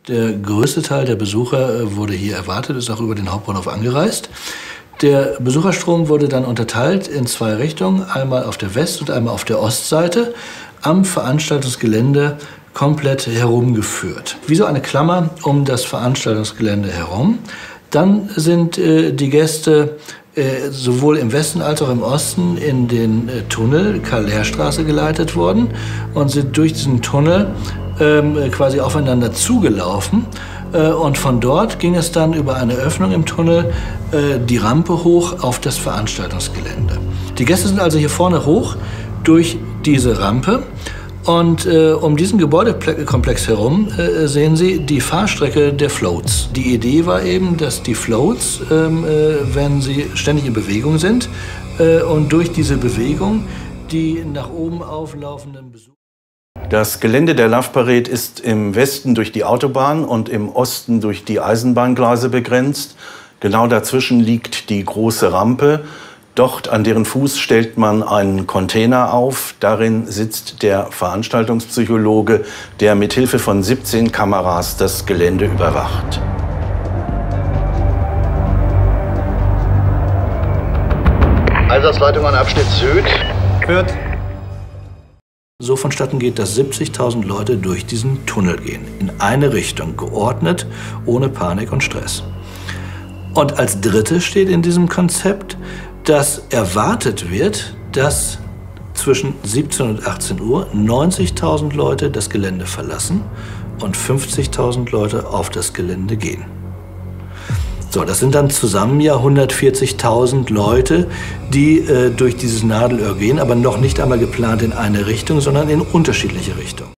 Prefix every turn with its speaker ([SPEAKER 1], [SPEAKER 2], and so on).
[SPEAKER 1] Der größte Teil der Besucher wurde hier erwartet, ist auch über den Hauptbahnhof angereist. Der Besucherstrom wurde dann unterteilt in zwei Richtungen, einmal auf der West- und einmal auf der Ostseite, am Veranstaltungsgelände komplett herumgeführt. Wie so eine Klammer um das Veranstaltungsgelände herum. Dann sind die Gäste sowohl im Westen als auch im Osten in den Tunnel Karl-Lehr-Straße geleitet worden und sind durch diesen Tunnel quasi aufeinander zugelaufen. Und von dort ging es dann über eine Öffnung im Tunnel die Rampe hoch auf das Veranstaltungsgelände. Die Gäste sind also hier vorne hoch durch diese Rampe. Und um diesen Gebäudekomplex herum sehen Sie die Fahrstrecke der Floats. Die Idee war eben, dass die Floats, wenn sie ständig in Bewegung sind und durch diese Bewegung die nach oben auflaufenden Besucher.
[SPEAKER 2] Das Gelände der Love Parade ist im Westen durch die Autobahn und im Osten durch die Eisenbahngleise begrenzt. Genau dazwischen liegt die große Rampe. Dort an deren Fuß stellt man einen Container auf. Darin sitzt der Veranstaltungspsychologe, der mit Hilfe von 17 Kameras das Gelände überwacht.
[SPEAKER 3] Einsatzleitung an Abschnitt Süd.
[SPEAKER 4] Fürth.
[SPEAKER 1] So vonstatten geht, dass 70.000 Leute durch diesen Tunnel gehen. In eine Richtung, geordnet, ohne Panik und Stress. Und als drittes steht in diesem Konzept, dass erwartet wird, dass zwischen 17 und 18 Uhr 90.000 Leute das Gelände verlassen und 50.000 Leute auf das Gelände gehen. So, das sind dann zusammen ja 140.000 Leute, die durch dieses Nadelöhr gehen, aber noch nicht einmal geplant in eine Richtung, sondern in unterschiedliche Richtungen.